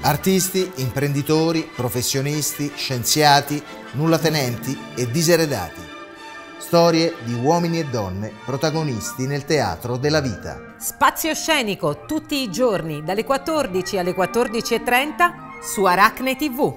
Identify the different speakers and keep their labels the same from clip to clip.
Speaker 1: Artisti, imprenditori, professionisti, scienziati, nullatenenti e diseredati. Storie di uomini e donne protagonisti nel teatro della vita.
Speaker 2: Spazio Scenico tutti i giorni dalle 14 alle 14:30 su Aracne TV.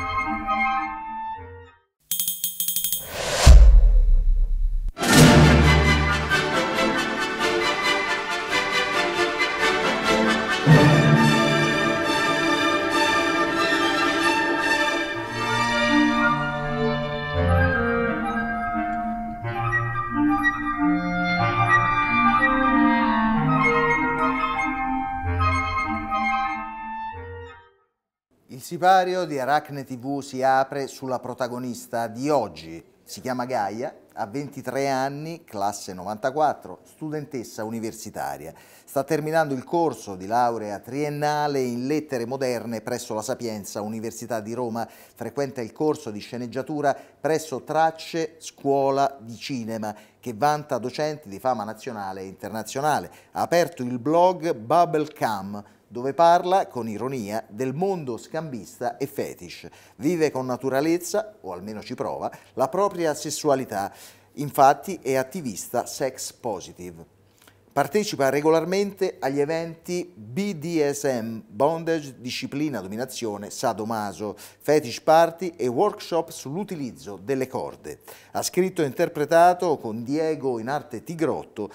Speaker 1: Il sipario di Aracne TV si apre sulla protagonista di oggi. Si chiama Gaia, ha 23 anni, classe 94, studentessa universitaria. Sta terminando il corso di laurea triennale in lettere moderne presso la Sapienza, Università di Roma. Frequenta il corso di sceneggiatura presso Tracce Scuola di Cinema, che vanta docenti di fama nazionale e internazionale. Ha aperto il blog Bubblecam, dove parla con ironia del mondo scambista e fetish. Vive con naturalezza, o almeno ci prova, la propria sessualità. Infatti è attivista sex positive. Partecipa regolarmente agli eventi BDSM, bondage, disciplina, dominazione, sadomaso, fetish party e workshop sull'utilizzo delle corde. Ha scritto e interpretato con Diego in arte Tigrotto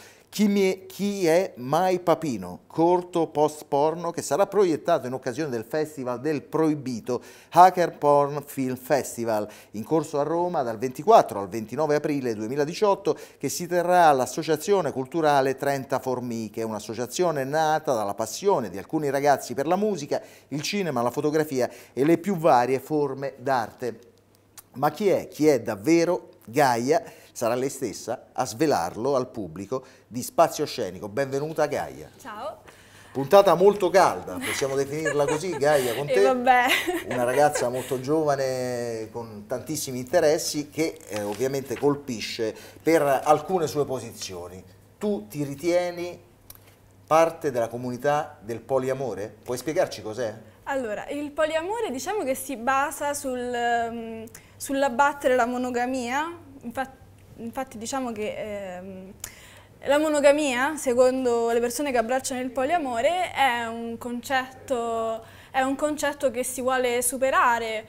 Speaker 1: Chi è Mai Papino, corto post-porno che sarà proiettato in occasione del Festival del Proibito Hacker Porn Film Festival, in corso a Roma dal 24 al 29 aprile 2018, che si terrà all'Associazione Culturale 30 Formiche, un'associazione nata dalla passione di alcuni ragazzi per la musica, il cinema, la fotografia e le più varie forme d'arte. Ma chi è? Chi è davvero Gaia? Sarà lei stessa a svelarlo al pubblico di Spazio Scenico. Benvenuta Gaia.
Speaker 3: Ciao.
Speaker 1: Puntata molto calda, possiamo definirla così, Gaia, con te.
Speaker 3: Vabbè.
Speaker 1: Una ragazza molto giovane con tantissimi interessi che ovviamente colpisce per alcune sue posizioni. Tu ti ritieni parte della comunità del poliamore? Puoi spiegarci cos'è?
Speaker 3: Allora, il poliamore diciamo che si basa sull'abbattere la monogamia. Infatti diciamo che la monogamia, secondo le persone che abbracciano il poliamore, è un concetto che si vuole superare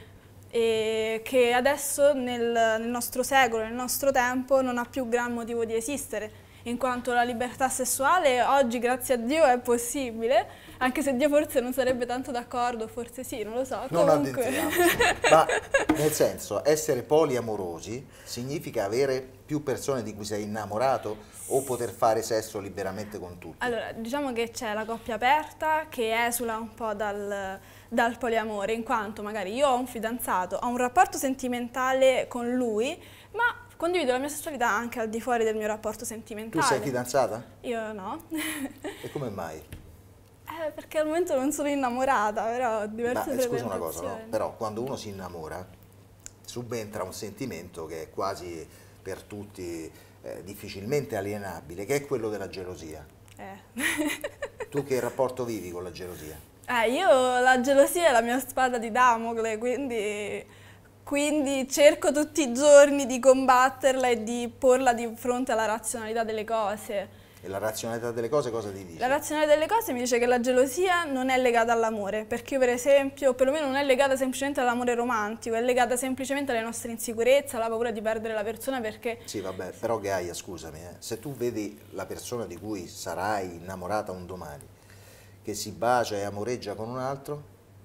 Speaker 3: e che adesso nel nostro secolo, nel nostro tempo, non ha più gran motivo di esistere, in quanto la libertà sessuale oggi, grazie a Dio, è possibile, anche se Dio forse non sarebbe tanto d'accordo, forse sì, non lo so.
Speaker 1: Non
Speaker 3: comunque.
Speaker 1: addentriamoci, ma nel senso, essere poliamorosi significa avere più persone di cui sei innamorato o poter fare sesso liberamente con tutti?
Speaker 3: Allora, diciamo che c'è la coppia aperta che esula un po' dal poliamore, in quanto magari io ho un fidanzato, ho un rapporto sentimentale con lui, ma condivido la mia sessualità anche al di fuori del mio rapporto sentimentale.
Speaker 1: Tu sei fidanzata?
Speaker 3: Io no.
Speaker 1: E come mai?
Speaker 3: Perché al momento non sono innamorata, però ho diverse
Speaker 1: Ma scusa una cosa, no?
Speaker 3: frequentazioni.
Speaker 1: Però quando uno si innamora subentra un sentimento che è quasi per tutti difficilmente alienabile, che è quello della gelosia. Tu che rapporto vivi con la gelosia?
Speaker 3: Io la gelosia è la mia spada di Damocle, quindi cerco tutti i giorni di combatterla e di porla di fronte alla razionalità delle cose.
Speaker 1: E la razionalità delle cose cosa ti dice?
Speaker 3: La razionalità delle cose mi dice che la gelosia non è legata all'amore, perché io per esempio, perlomeno non è legata semplicemente all'amore romantico, è legata semplicemente alle nostre insicurezze, alla paura di perdere la persona perché...
Speaker 1: Sì, vabbè, però Gaia, scusami, se tu vedi la persona di cui sarai innamorata un domani, che si bacia e amoreggia con un altro...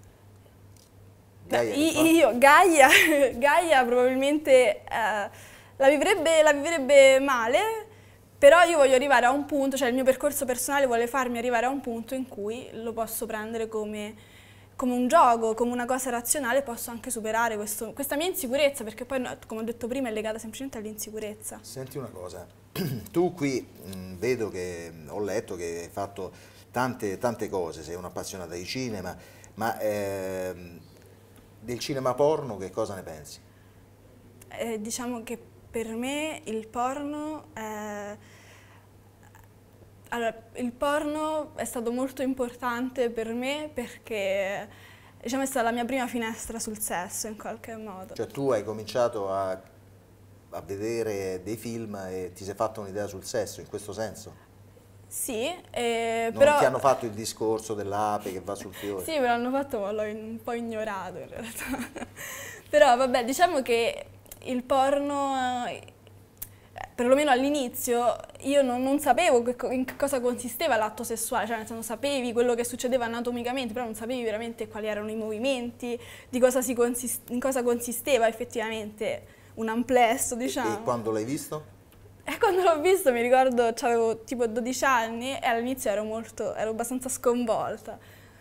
Speaker 3: Gaia probabilmente la vivrebbe male. Però io voglio arrivare a un punto, cioè il mio percorso personale vuole farmi arrivare a un punto in cui lo posso prendere come un gioco, come una cosa razionale, posso anche superare questa mia insicurezza, perché poi, come ho detto prima, è legata semplicemente all'insicurezza.
Speaker 1: Senti una cosa, tu qui vedo che ho letto che hai fatto tante cose, sei un'appassionata di cinema, ma del cinema porno che cosa ne pensi?
Speaker 3: Diciamo che per me il porno Allora, il porno è stato molto importante per me perché diciamo è stata la mia prima finestra sul sesso in qualche modo.
Speaker 1: Cioè tu hai cominciato a vedere dei film e ti sei fatto un'idea sul sesso, in questo senso?
Speaker 3: Sì,
Speaker 1: Non
Speaker 3: però...
Speaker 1: ti hanno fatto il discorso dell'ape che va sul fiore?
Speaker 3: Sì, me l'hanno fatto ma l'ho un po' ignorato in realtà. Però vabbè, diciamo che il porno, perlomeno all'inizio, io non sapevo in che cosa consisteva l'atto sessuale, cioè nel senso sapevi quello che succedeva anatomicamente, però non sapevi veramente quali erano i movimenti, di cosa in cosa consisteva effettivamente un amplesso, diciamo.
Speaker 1: E quando l'hai visto?
Speaker 3: E quando l'ho visto mi ricordo, avevo tipo 12 anni e all'inizio ero abbastanza sconvolta.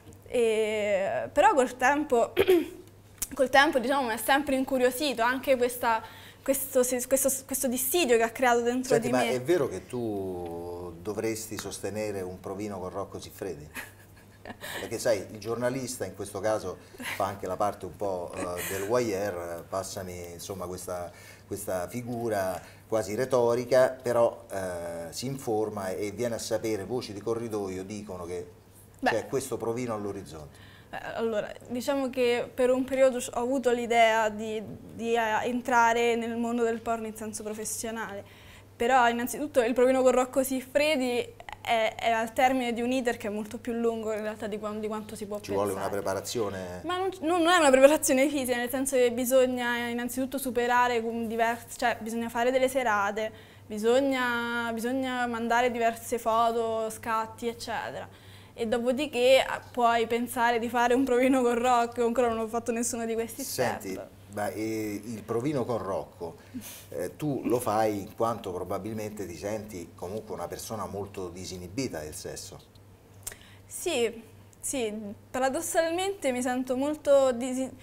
Speaker 3: Però col tempo diciamo mi è sempre incuriosito anche questo dissidio che ha creato dentro
Speaker 1: Senti,
Speaker 3: di
Speaker 1: ma
Speaker 3: me.
Speaker 1: è vero che tu dovresti sostenere un provino con Rocco Siffredi? Perché sai, il giornalista in questo caso fa anche la parte un po' del voyeur, passami insomma questa figura quasi retorica, però si informa e viene a sapere, voci di corridoio dicono che c'è questo provino all'orizzonte.
Speaker 3: Allora, diciamo che per un periodo ho avuto l'idea di entrare nel mondo del porno in senso professionale, però innanzitutto il provino con Rocco Siffredi è al termine di un iter che è molto più lungo in realtà di quanto si può pensare.
Speaker 1: Ci vuole una preparazione?
Speaker 3: Ma non è una preparazione fisica, nel senso che bisogna innanzitutto superare cioè bisogna fare delle serate, bisogna mandare diverse foto, scatti, eccetera. E dopodiché puoi pensare di fare un provino con Rocco, ancora non ho fatto nessuno di questi step.
Speaker 1: Senti, il provino con Rocco, tu lo fai in quanto probabilmente ti senti comunque una persona molto disinibita del sesso.
Speaker 3: Sì, paradossalmente mi sento molto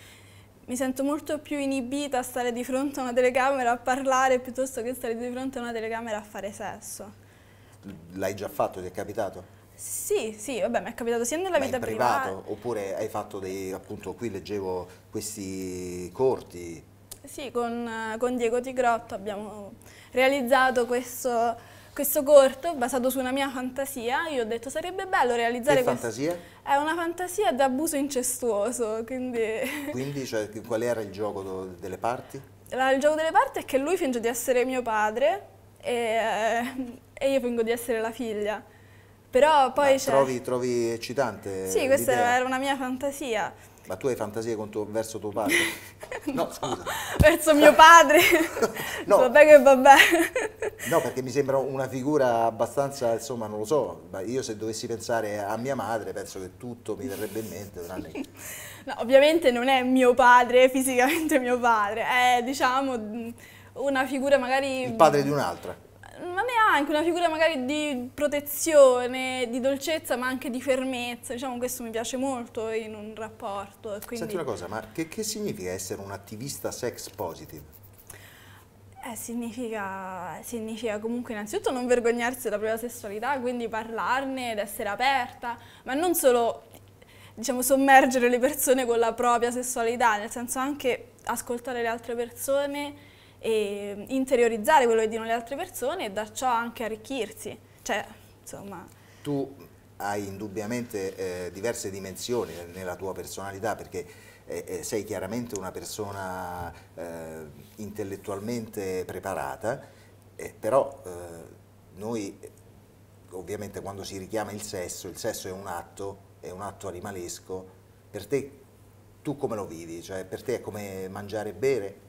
Speaker 3: più inibita a stare di fronte a una telecamera a parlare piuttosto che stare di fronte a una telecamera a fare sesso.
Speaker 1: L'hai già fatto? Ti è capitato?
Speaker 3: Sì, vabbè, mi è capitato sia nella vita
Speaker 1: in privato? Oppure hai fatto dei, appunto, qui leggevo questi corti?
Speaker 3: Sì, con Diego Tigrotto abbiamo realizzato questo corto basato su una mia fantasia. Io ho detto sarebbe bello realizzare
Speaker 1: Che fantasia?
Speaker 3: È una fantasia d'abuso incestuoso, quindi...
Speaker 1: Quindi, cioè, qual era il gioco delle parti?
Speaker 3: Il gioco delle parti è che lui finge di essere mio padre e io fingo di essere la figlia. Però poi
Speaker 1: trovi eccitante?
Speaker 3: Sì, questa era una mia fantasia.
Speaker 1: Ma tu hai fantasie verso tuo padre? No, scusa.
Speaker 3: Verso mio padre?
Speaker 1: No.
Speaker 3: Vabbè che vabbè.
Speaker 1: No, perché mi sembra una figura abbastanza, insomma, non lo so, ma io se dovessi pensare a mia madre penso che tutto mi verrebbe in mente.
Speaker 3: No, ovviamente non è mio padre, fisicamente mio padre, è diciamo una figura magari...
Speaker 1: Il padre di un'altra?
Speaker 3: Ma neanche, una figura magari di protezione, di dolcezza, ma anche di fermezza. Diciamo questo mi piace molto in un rapporto. Quindi...
Speaker 1: Senti una cosa, ma che significa essere un attivista sex positive?
Speaker 3: Significa comunque innanzitutto non vergognarsi della propria sessualità, quindi parlarne ed essere aperta, ma non solo, diciamo, sommergere le persone con la propria sessualità, nel senso anche ascoltare le altre persone e interiorizzare quello che dicono le altre persone e da ciò anche arricchirsi, cioè, insomma...
Speaker 1: Tu hai indubbiamente diverse dimensioni nella tua personalità perché sei chiaramente una persona intellettualmente preparata, però noi ovviamente quando si richiama il sesso è un atto animalesco. Per te, tu come lo vivi? Cioè, per te è come mangiare e bere?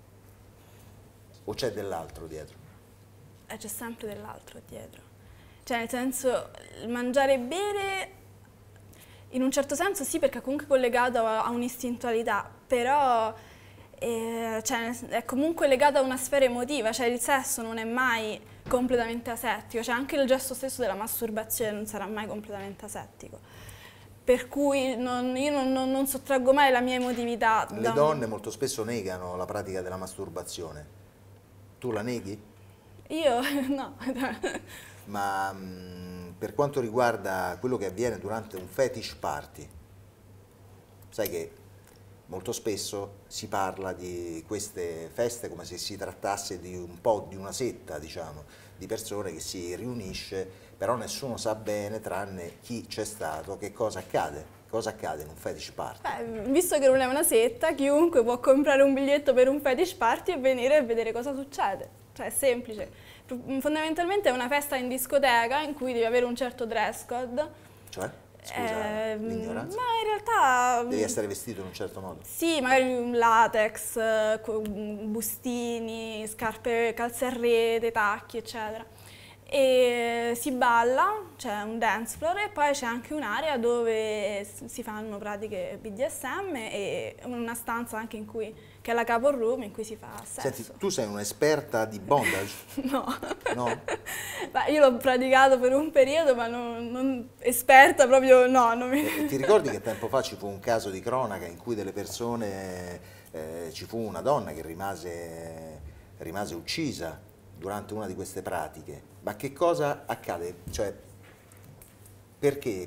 Speaker 1: O c'è dell'altro dietro?
Speaker 3: C'è sempre dell'altro dietro. Cioè, nel senso, il mangiare e bere, in un certo senso sì, perché è comunque collegato a un'istintualità, però cioè, è comunque legato a una sfera emotiva, cioè il sesso non è mai completamente asettico, cioè anche il gesto stesso della masturbazione non sarà mai completamente asettico. Per cui io non sottraggo mai la mia emotività.
Speaker 1: Le donne molto spesso negano la pratica della masturbazione. Tu la neghi?
Speaker 3: Io no.
Speaker 1: Ma per quanto riguarda quello che avviene durante un fetish party, sai che molto spesso si parla di queste feste come se si trattasse di un po' di una setta, diciamo, di persone che si riunisce, però nessuno sa bene, tranne chi c'è stato, che cosa accade. Cosa accade in un fetish party?
Speaker 3: Visto che non è una setta, chiunque può comprare un biglietto per un fetish party e venire a vedere cosa succede. Cioè è semplice. Fondamentalmente è una festa in discoteca in cui devi avere un certo dress code.
Speaker 1: Cioè? Scusa l'ignoranza.
Speaker 3: Ma in realtà...
Speaker 1: Devi essere vestito in un certo modo?
Speaker 3: Sì, magari un latex, bustini, scarpe, calze a rete, tacchi, eccetera. E si balla, c'è un dance floor e poi c'è anche un'area dove si fanno pratiche BDSM e una stanza anche in cui, che è la couple room, in cui si fa sesso.
Speaker 1: Senti, tu sei un'esperta di bondage?
Speaker 3: No.
Speaker 1: No?
Speaker 3: Beh, io l'ho praticato per un periodo, ma non esperta proprio no. Non mi...
Speaker 1: Ti ricordi che tempo fa ci fu un caso di cronaca in cui delle persone, ci fu una donna che rimase uccisa durante una di queste pratiche? Ma che cosa accade? Cioè, perché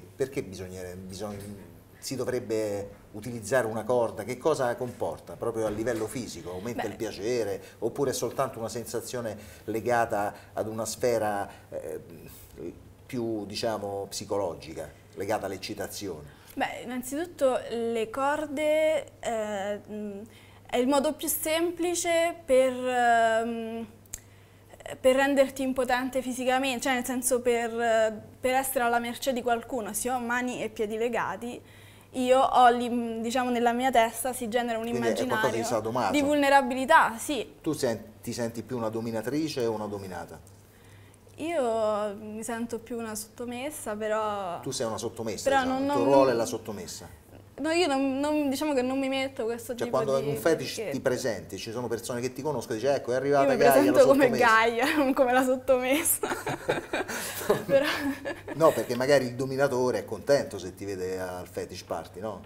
Speaker 1: si dovrebbe utilizzare una corda? Che cosa comporta proprio a livello fisico? Aumenta il piacere oppure è soltanto una sensazione legata ad una sfera più, diciamo, psicologica, legata all'eccitazione?
Speaker 3: Beh, innanzitutto le corde è il modo più semplice per renderti impotente fisicamente, cioè nel senso per essere alla mercé di qualcuno. Se ho mani e piedi legati, io ho, diciamo, nella mia testa si genera un immaginario di vulnerabilità, sì.
Speaker 1: Tu ti senti più una dominatrice o una dominata?
Speaker 3: Io mi sento più una sottomessa, però...
Speaker 1: Tu sei una sottomessa,
Speaker 3: però
Speaker 1: diciamo. Il tuo ruolo è la sottomessa.
Speaker 3: No, io diciamo che non mi metto questo tipo di...
Speaker 1: Cioè quando in un fetish ti presenti, ci sono persone che ti conoscono e dici ecco è arrivata
Speaker 3: io
Speaker 1: Gaia, la sottomessa.
Speaker 3: Io mi presento come Gaia, non come la sottomessa. Però...
Speaker 1: No, perché magari il dominatore è contento se ti vede al fetish party, no?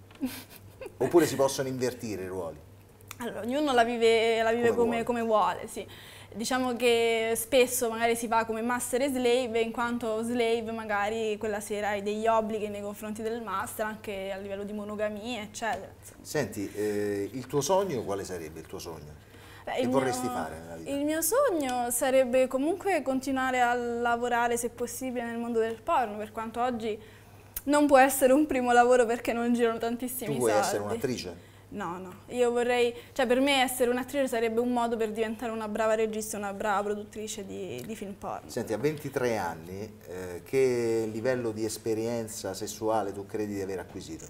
Speaker 1: Oppure si possono invertire i ruoli?
Speaker 3: Allora, ognuno la vive come vuole, sì. Diciamo che spesso magari si va come master e slave, in quanto slave magari quella sera hai degli obblighi nei confronti del master, anche a livello di monogamia, eccetera.
Speaker 1: Senti, il tuo sogno, quale sarebbe il tuo sogno? Che vorresti fare nella vita?
Speaker 3: Il mio sogno sarebbe comunque continuare a lavorare, se possibile, nel mondo del porno, per quanto oggi non può essere un primo lavoro perché non girano tantissimi soldi.
Speaker 1: Tu vuoi essere un'attrice?
Speaker 3: No, io vorrei, cioè per me essere un'attrice sarebbe un modo per diventare una brava regista, una brava produttrice di film porno.
Speaker 1: Senti, a 23 anni, che livello di esperienza sessuale tu credi di aver acquisito?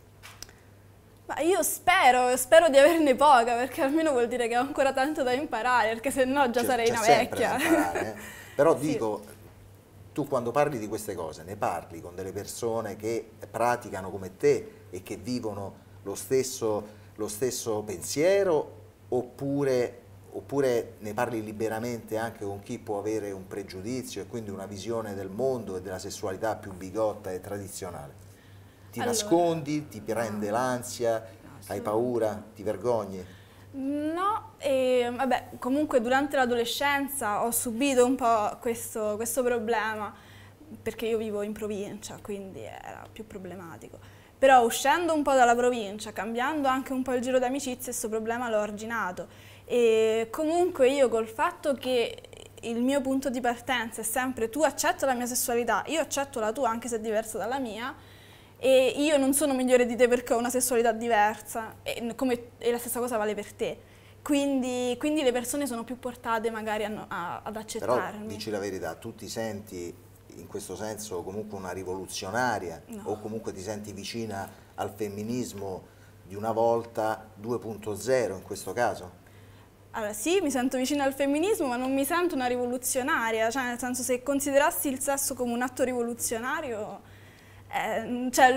Speaker 3: Ma io spero di averne poca, perché almeno vuol dire che ho ancora tanto da imparare, perché se no già sarei una vecchia.
Speaker 1: Da imparare, Però sì. Dico, tu quando parli di queste cose, ne parli con delle persone che praticano come te e che vivono lo stesso pensiero oppure ne parli liberamente anche con chi può avere un pregiudizio e quindi una visione del mondo e della sessualità più bigotta e tradizionale? Ti nascondi, ti prende l'ansia, hai paura, ti vergogni?
Speaker 3: No, vabbè, comunque durante l'adolescenza ho subito un po' questo problema, perché io vivo in provincia, quindi era più problematico. Però uscendo un po' dalla provincia, cambiando anche un po' il giro d'amicizie, questo problema l'ho arginato. E comunque io col fatto che il mio punto di partenza è sempre tu accetta la mia sessualità, io accetto la tua anche se è diversa dalla mia, e io non sono migliore di te perché ho una sessualità diversa, e la stessa cosa vale per te. Quindi le persone sono più portate magari ad accettarmi.
Speaker 1: Però dici la verità, tu ti senti in questo senso comunque una rivoluzionaria o comunque ti senti vicina al femminismo di una volta 2.0 in questo caso?
Speaker 3: Allora sì, mi sento vicina al femminismo, ma non mi sento una rivoluzionaria, cioè nel senso se considerassi il sesso come un atto rivoluzionario cioè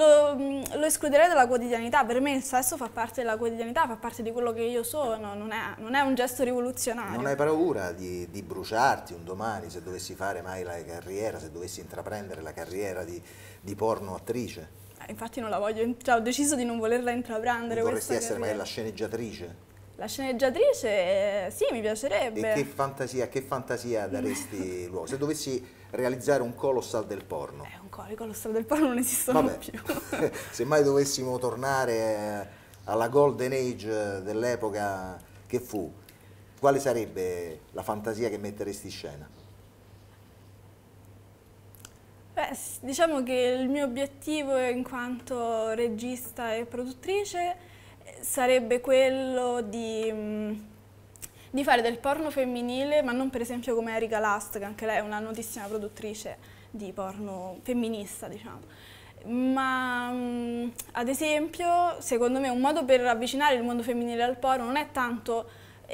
Speaker 3: lo escluderei dalla quotidianità. Per me il sesso fa parte della quotidianità, fa parte di quello che io sono, non è un gesto rivoluzionario.
Speaker 1: Non hai paura di bruciarti un domani se dovessi fare mai la carriera, se dovessi intraprendere la carriera di porno attrice?
Speaker 3: Infatti non la voglio, cioè, ho deciso di non volerla intraprendere.
Speaker 1: Vorresti essere magari la sceneggiatrice?
Speaker 3: La sceneggiatrice, sì, mi piacerebbe.
Speaker 1: E che fantasia daresti luogo? Se dovessi realizzare un colossal del porno.
Speaker 3: I colossal del porno non esistono più.
Speaker 1: Se mai dovessimo tornare alla golden age dell'epoca che fu, quale sarebbe la fantasia che metteresti in scena?
Speaker 3: Beh, diciamo che il mio obiettivo in quanto regista e produttrice sarebbe quello di fare del porno femminile, ma non per esempio come Erika Last, che anche lei è una notissima produttrice di porno femminista, diciamo. Ma ad esempio, secondo me un modo per avvicinare il mondo femminile al porno non è tanto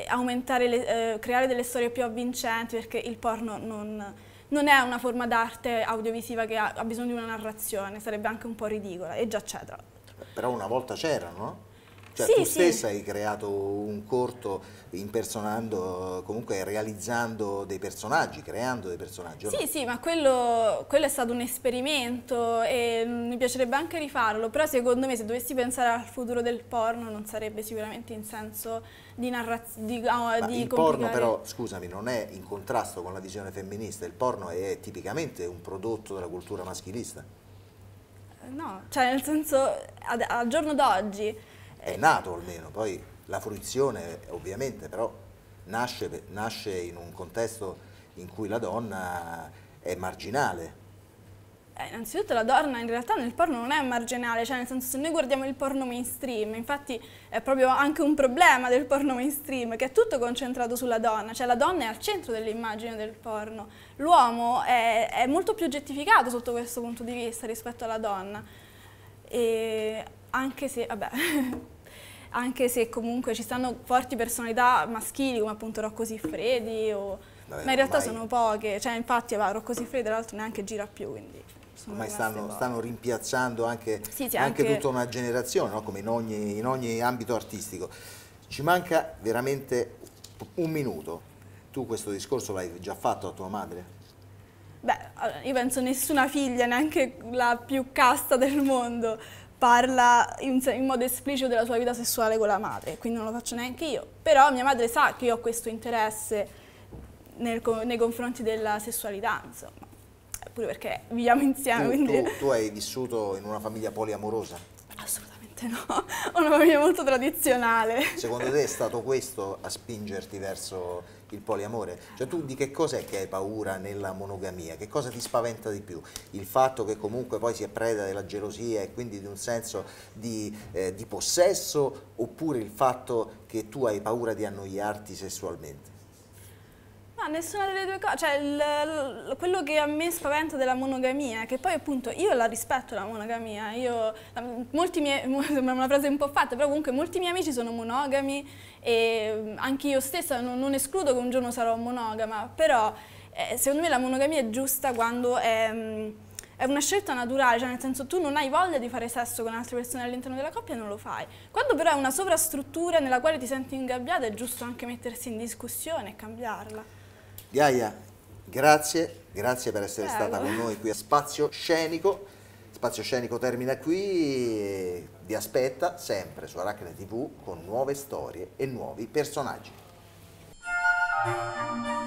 Speaker 3: creare delle storie più avvincenti, perché il porno non è una forma d'arte audiovisiva che ha bisogno di una narrazione, sarebbe anche un po' ridicola, e già c'è tra l'altro.
Speaker 1: Però una volta c'era, no? Cioè
Speaker 3: Sì,
Speaker 1: tu
Speaker 3: sì.
Speaker 1: stessa hai creato un corto impersonando, comunque realizzando dei personaggi, creando dei personaggi, o no?
Speaker 3: Sì, sì, ma quello è stato un esperimento e mi piacerebbe anche rifarlo, però secondo me se dovessi pensare al futuro del porno non sarebbe sicuramente in senso di narrazione,
Speaker 1: Ma
Speaker 3: di
Speaker 1: il porno però, scusami, non è in contrasto con la visione femminista, il porno è tipicamente un prodotto della cultura maschilista.
Speaker 3: No, cioè nel senso, al giorno d'oggi,
Speaker 1: È nato almeno, poi la fruizione ovviamente però nasce in un contesto in cui la donna è marginale.
Speaker 3: innanzitutto la donna in realtà nel porno non è marginale, cioè nel senso se noi guardiamo il porno mainstream, infatti è proprio anche un problema del porno mainstream, che è tutto concentrato sulla donna, cioè la donna è al centro dell'immagine del porno, l'uomo è molto più oggettificato sotto questo punto di vista rispetto alla donna, e anche se, vabbè, anche se comunque ci stanno forti personalità maschili come appunto Rocco Siffredi,
Speaker 1: Vabbè,
Speaker 3: ma in realtà
Speaker 1: ormai-
Speaker 3: sono poche, cioè infatti Rocco Siffredi tra l'altro neanche gira più, quindi sono
Speaker 1: Ormai
Speaker 3: rimaste poche.
Speaker 1: stanno rimpiazzando anche,
Speaker 3: Sì, sì,
Speaker 1: anche
Speaker 3: anche-
Speaker 1: tutta una generazione, no? Come in ogni ambito artistico. Ci manca veramente un minuto. Tu questo discorso l'hai già fatto a tua madre?
Speaker 3: Beh, allora, io penso nessuna figlia, neanche la più casta del mondo, parla in modo esplicito della sua vita sessuale con la madre, quindi non lo faccio neanche io. Però mia madre sa che io ho questo interesse nei confronti della sessualità, insomma, pure perché viviamo insieme, quindi...
Speaker 1: Tu hai vissuto in una famiglia poliamorosa?
Speaker 3: Assolutamente no, ho una famiglia molto tradizionale.
Speaker 1: Secondo te è stato questo a spingerti verso il poliamore? Cioè tu di che cos'è che hai paura nella monogamia? Che cosa ti spaventa di più? Il fatto che comunque poi si è preda della gelosia e quindi di un senso di possesso, oppure il fatto che tu hai paura di annoiarti sessualmente?
Speaker 3: No, nessuna delle due cose, cioè quello che a me spaventa della monogamia è che poi appunto io la rispetto la monogamia, sembra una frase un po' fatta, però comunque molti miei amici sono monogami e anche io stessa non escludo che un giorno sarò monogama, però secondo me la monogamia è giusta quando è una scelta naturale, cioè nel senso tu non hai voglia di fare sesso con altre persone all'interno della coppia e non lo fai. Quando però è una sovrastruttura nella quale ti senti ingabbiata è giusto anche mettersi in discussione e cambiarla.
Speaker 1: Gaia, grazie per essere
Speaker 3: Prego.
Speaker 1: stata con noi qui a Spazio Scenico. Spazio Scenico termina qui e vi aspetta sempre su Aracne TV con nuove storie e nuovi personaggi.